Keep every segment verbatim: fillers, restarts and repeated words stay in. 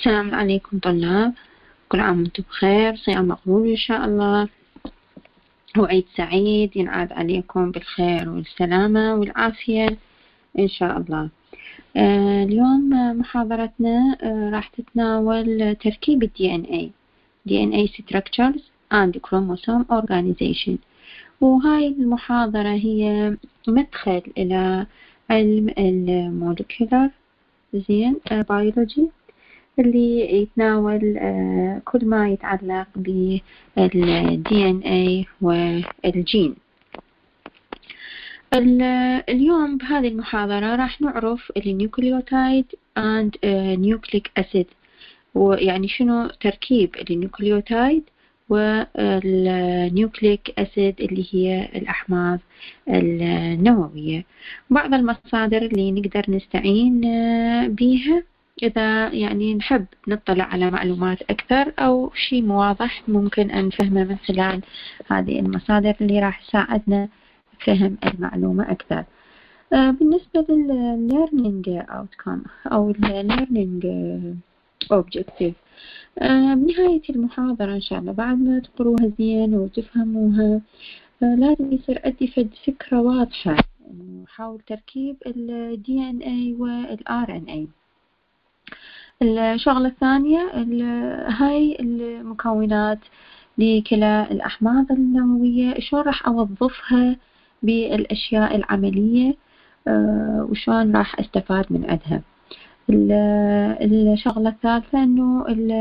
السلام عليكم طلاب، كل عام وانتم بخير، صيام مقبول إن شاء الله، وعيد سعيد ينعاد عليكم بالخير والسلامة والعافية إن شاء الله. آه اليوم محاضرتنا آه راح تتناول تركيب ال دي إن إيه دي إن إيه Structures and Chromosome Organization، وهاي المحاضرة هي مدخل إلى علم المولكيولر زين بيولوجي اللي يتناول آه كل ما يتعلق بال دي إن إيه والجين. اليوم بهذه المحاضرة راح نعرف النيوكليوتايد and نيوكليك أسيد، ويعني شنو تركيب النيوكليوتايد والنيوكليك أسيد اللي هي الأحماض النووية. بعض المصادر اللي نقدر نستعين بيها إذا يعني نحب نطلع على معلومات أكثر أو شيء مواضح ممكن أن نفهمه من خلال هذه المصادر اللي راح تساعدنا فهم المعلومة أكثر. بالنسبة لل learning outcome أو learning objective، بنهاية المحاضرة إن شاء الله بعد ما تقروها زين وتفهموها لازم يصير عندي فكرة واضحة حول تركيب ال دي إن إيه وال آر إن إيه. الشغلة الثانية هاي المكونات لكلا الأحماض النووية شلون راح أوظفها بالأشياء العملية وشلون راح أستفاد من عندها. الشغلة الثالثة إنه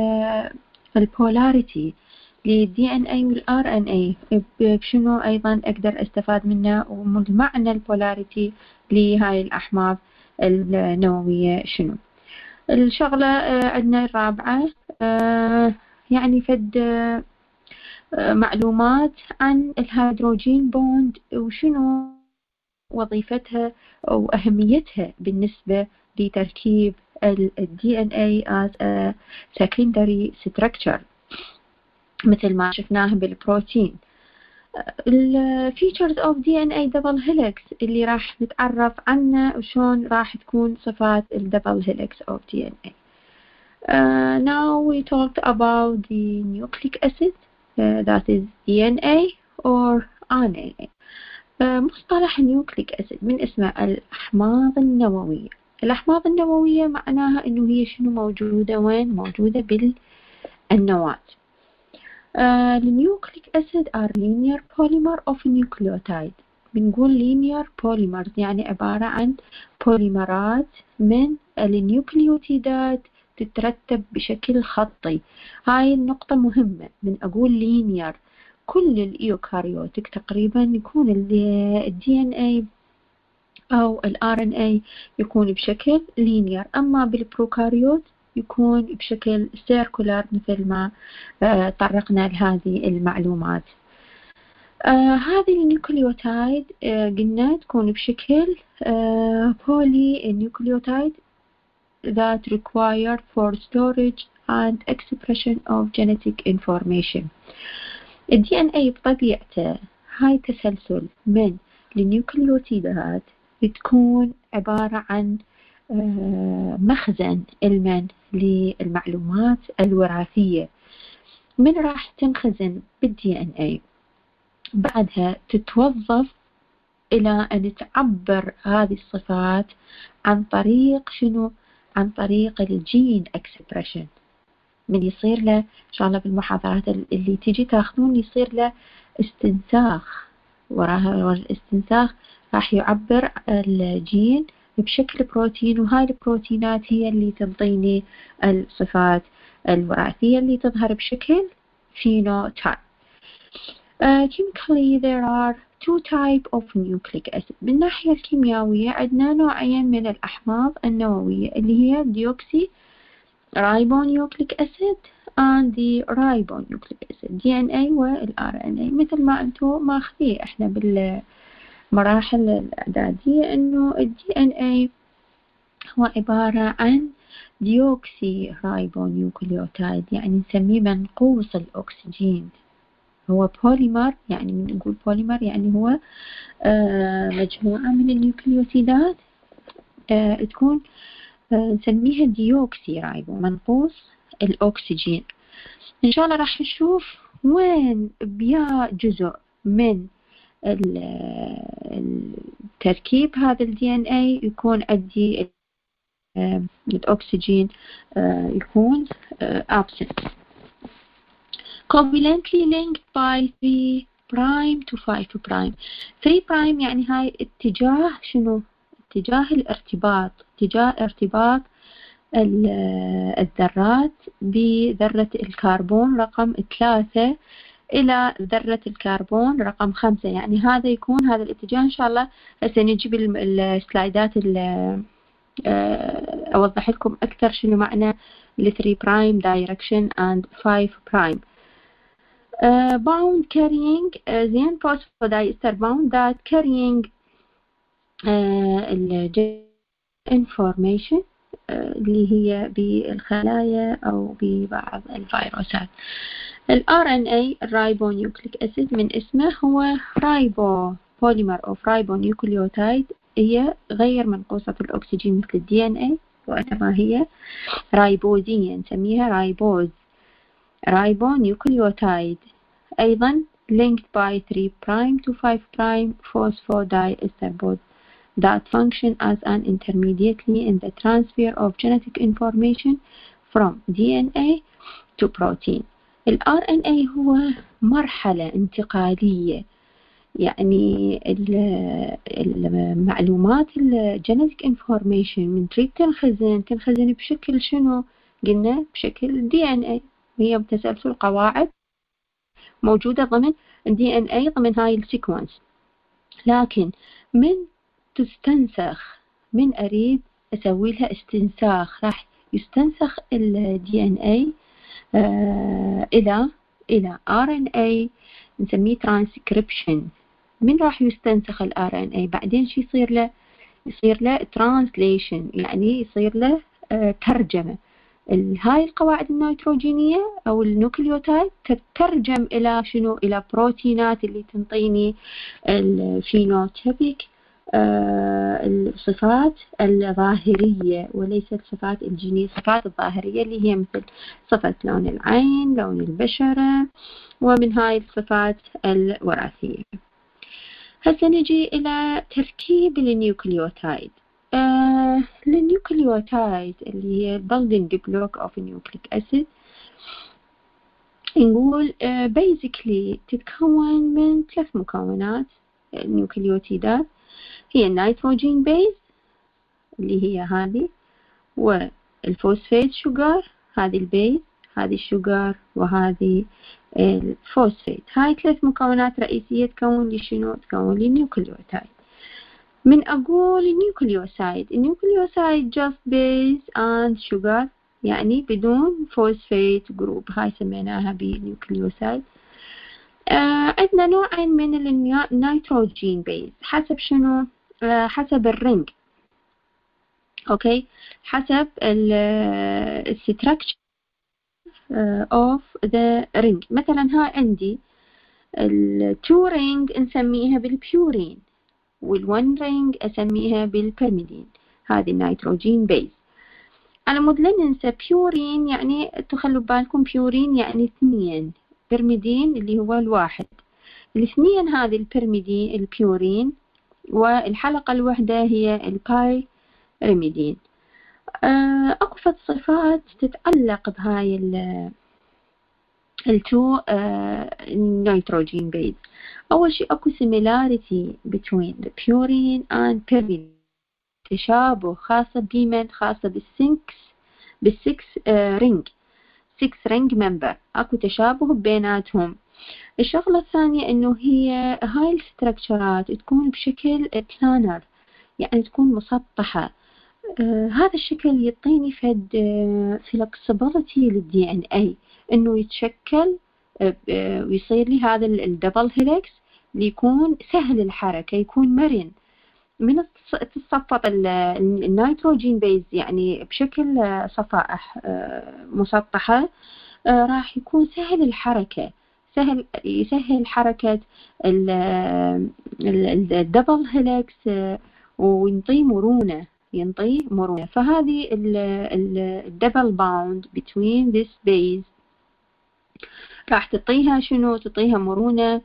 البولاريتي للدي إن إيه والآر إن إيه بشنو أيضا أقدر أستفاد منه، ومعنى البولاريتي لهاي الأحماض النووية شنو. الشغلة عندنا الرابعة يعني فد معلومات عن الهيدروجين بوند وشنو وظيفتها وأهميتها بالنسبة لتركيب ال دي إن إيه as a secondary structure مثل ما شفناه بالبروتين. ال features of دي إن إيه double helix اللي راح نتعرف عنه وشون راح تكون صفات ال double helix of دي إن إيه. Uh, now we talked about the nucleic acid uh, that is دي إن إيه or آر إن إيه. uh, مصطلح nucleic acid من اسمه الأحماض النووية. الأحماض النووية معناها إنه هي شنو موجودة وين؟ موجودة بالنواة. Uh, the nucleic acid are linear polymer of nucleotide. بنقول linear polymers يعني عبارة عن بوليمرات من النيوكليوتيدات تترتب بشكل خطي. هاي النقطة مهمة من أقول linear. كل الإيوكاريوتيك تقريبا يكون ال دي إن إيه أو ال آر إن إيه يكون بشكل linear، أما بالبروكاريوت يكون بشكل سيركولار مثل ما آه طرقنا لهذه المعلومات. آه هذه النيوكليوتايد آه قلنا تكون بشكل آه بولي نيوكليوتايد that required for storage and expression of genetic information. ال دي إن إيه بطبيعته هاي تسلسل من النيوكليوتيدات بتكون عبارة عن مخزن المن للمعلومات الوراثية. من راح تنخزن بالدي إن إيه بعدها تتوظف إلى أن تعبر هذه الصفات عن طريق شنو؟ عن طريق الجين اكسبريشن. من يصير له إن شاء الله بالمحاضرات اللي تيجي تاخذون يصير له استنساخ، وراها الاستنساخ راح يعبر الجين بشكل بروتين، وهاي البروتينات هي اللي تنطيني الصفات الوراثية اللي تظهر بشكل phenotype. Uh, chemically there are two type of nucleic acid. من الناحية الكيميائية عندنا نوعين من الأحماض النووية اللي هي ديوكسي ribonucleic acid and the ribonucleic acid دي إن إيه وال آر إن إيه مثل ما أنتم ماخذيه إحنا بالمراحل الإعدادية إنه ال دي إن إيه هو عبارة عن ديوكسي رايبونيوكليوتايد، يعني نسميه منقوص الأكسجين. هو بوليمر، يعني نقول بوليمر يعني هو آه مجموعة من النيوكليوتيدات آه تكون آه نسميها ديوكسي رايبو منقوص الأكسجين. إن شاء الله راح نشوف وين بيا جزء من التركيب هذا ال دي إن إيه يكون عندي الأكسجين يكون absent. Covalently linked by three prime to five prime. three prime يعني هاي اتجاه شنو؟ اتجاه الارتباط، اتجاه ارتباط الذرات بذرة الكربون رقم ثلاثة إلى ذرة الكربون رقم خمسة. يعني هذا يكون هذا الاتجاه. إن شاء الله هسه نجيب السلايدات أوضح لكم أكثر شنو معنى ال three prime direction and five prime. Uh, bound carrying uh, زين phosphodiester bound that carrying uh, information uh, اللي هي بالخلايا أو ببعض الفيروسات. ال آر إن إيه ribonucleic acid من اسمه هو رايبو polymer of ribonucleotide، هي غير منقوصة الأكسجين مثل ال دي إن إيه وإنما هي رايبوزية نسميها رايبوز ribonucleotide. أيضا linked by three prime to five prime phosphodiester bonds that function as an intermediary in the transfer of genetic information from D N A to protein. ال آر إن إيه هو مرحلة انتقالية، يعني المعلومات ال genetic information من تريد تنخزن تنخزن بشكل شنو؟ قلنا بشكل دي إن إيه، وهي بتسلسل قواعد موجودة ضمن الدي إن إيه ضمن هاي السيكونس. لكن من تستنسخ، من أريد أسوي لها استنساخ، راح يستنسخ الدي إن إيه آه إلى إلى آر إن إيه نسميه ترانسكريبشن. من راح يستنسخ ال آر إن إيه بعدين شو يصير له؟ يصير له ترانسليشن، يعني يصير له آه ترجمة. هاي القواعد النيتروجينية أو النوكليوتايد تترجم إلى شنو؟ إلى بروتينات اللي تنطيني الفينوتيبيك آه الصفات الظاهرية وليس الصفات الجينية، الصفات الظاهرية اللي هي مثل صفة لون العين، لون البشرة، ومن هاي الصفات الوراثية. هسه نجي إلى تركيب النيوكليوتايد. آه النيوكليوتايد اللي هي building block of nucleic acid نقول آه basically تتكون من ثلاث مكونات. النيوكليوتيدات هي النيتروجين بيز اللي هي هذه، والفوسفيت شوجر هذه البيز، هذه الشوجر وهذه الفوسفيت. هاي ثلاث مكونات رئيسية تكون لي شنو؟ تكون لي النيوكليوتايد. من أقول النيوكليوسايد، النيوكليوسايد just base and sugar يعني بدون فوسفيت جروب، هاي سميناها بالنيوكليوسايد. آه عندنا نوعين من النيتروجين بيز حسب شنو؟ آه حسب الرنج، أوكي، حسب الستركتشر of the ring. مثلا ها عندي التو رينج نسميها بالبيورين، والون رينج أسميها بالبيرميدين. هذه النيتروجين بيز. على مود لا ننسى بيورين يعني تخلوا بالكم بيورين يعني اثنين، بيرميدين اللي هو الواحد. الاثنين هذه البيرميدين البيورين، والحلقة الوحدة هي الباي ريميدين. أكو فد صفات تتعلق بهاي التو نيتروجين بيز. أول شيء أكو similarity between the purine and pyrimidine، تشابه خاصة بمن؟ خاصة بالسكس بالسكس رينج، سكس رينج ممبر، أكو تشابه بيناتهم. الشغلة الثانية إنه هي هاي الستركتشرات تكون بشكل بلانر، يعني تكون مسطحة. آه هذا الشكل يعطيني فد flexibility للدي ان اي انه يتشكل آه آه ويصير لي هذا الدبل هيلكس اللي يكون سهل الحركة، يكون مرن. من تصفط النيتروجين بيز يعني بشكل صفائح آه مسطحة، آه راح يكون سهل الحركة، سهل يسهل حركة الدبل هيلكس آه وينطي مرونة ينطي مرونة. فهذه الدبل باوند between this base راح تعطيها شنو؟ تعطيها مرونة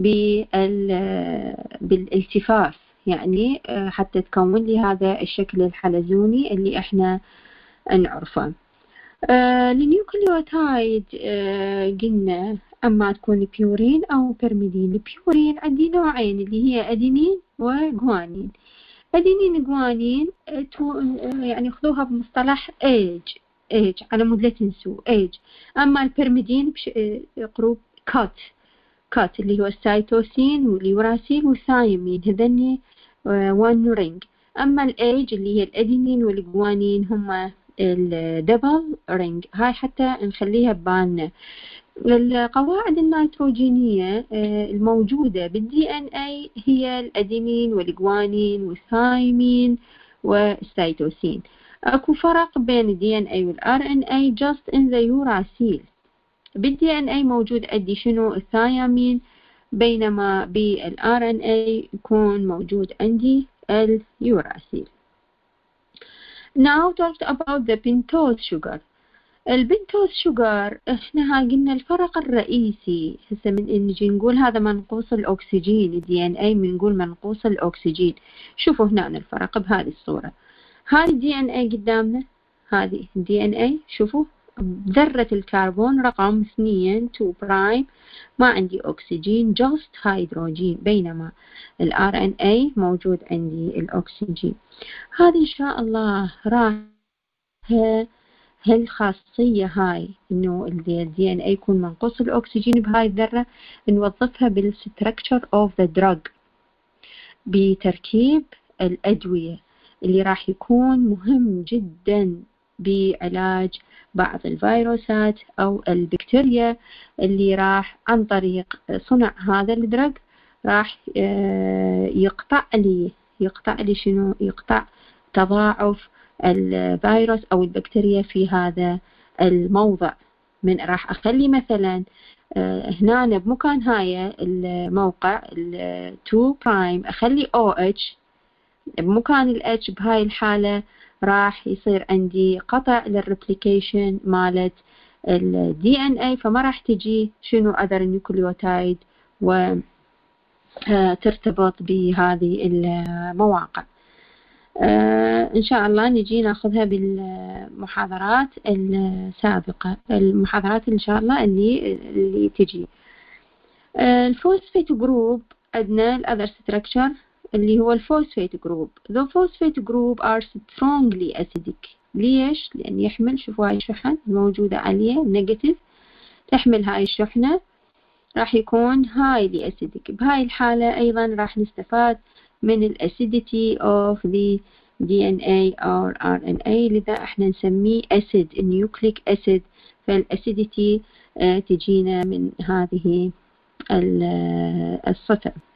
بالالتفاف، يعني حتى تكون لي هذا الشكل الحلزوني اللي احنا نعرفه. النيوكليوتايد قلنا اما تكون بيورين او بيرميدين. البيورين عندي نوعين اللي هي ادينين وجوانين. ادينين جوانين يعني خذوها بمصطلح ايج ايج على مود لا تنسوا ايج. اما البيرميدين قروب كات كات اللي هو السيتوسين واليوراسيل والثايمين، هذني وان رينج. اما الايج اللي هي الادينين والجوانين هم الدبل رينج. هاي حتى نخليها ببالنا. القواعد النيتروجينية الموجودة بالدي ان اي هي الادينين والجوانين والثايمين والسيتوسين. اكو فرق بين الدي ان اي والار ان اي just in the uracil. بالدي ان اي موجود عندي شنو؟ الثيامين، بينما بالار ان اي يكون موجود عندي اليوراسيل. Now talked about the pentose sugar. البنتوز شوجر احنا هاي قلنا الفرق الرئيسي هسه من نجي نقول هذا منقوص الاكسجين. الدي ان اي بنقول منقوص الاكسجين. شوفوا هنا الفرق بهذه الصورة. هذه الدي ان اي قدامنا، هذه الدي ان اي شوفوا ذرة الكربون رقم اثنين تو برايم، ما عندي اكسجين جوست هيدروجين، بينما الار ان اي موجود عندي الاكسجين. هذه ان شاء الله راح هالخاصية هاي انه الدي ان اي يكون منقوص الاكسجين بهاي الذرة نوظفها بالستركتشر اوف ذا دراج، بتركيب الادوية اللي راح يكون مهم جدا بعلاج بعض الفيروسات او البكتيريا اللي راح عن طريق صنع هذا الدراج راح يقطع لي يقطع لي شنو؟ يقطع تضاعف الفيروس او البكتيريا في هذا الموضع. من راح اخلي مثلا هنا بمكان هاي الموقع تو برايم اخلي او اتش بمكان الاتش، بهاي الحالة راح يصير عندي قطع للريبليكيشن مالت الدي ان اي، فما راح تجي شنو اذر نيوكليوتايد وترتبط بهذه المواقع. آه إن شاء الله نجي ناخذها بالمحاضرات السابقة، المحاضرات إن شاء الله اللي اللي تجي. آه الفوسفيت جروب عندنا الأذر ستراكشر اللي هو الفوسفيت جروب. The phosphate group are strongly acidic. ليش؟ لأن يحمل، شوفوا هاي الشحن الموجودة عليه نيجاتيف، تحمل هاي الشحنة راح يكون highly acidic. بهاي الحالة أيضا راح نستفاد من الاسيديتي of the دي ان اي or ار ان اي، لذا احنا نسميه acid nucleic acid. فالاسيديتي تجينا من هذه الصفة.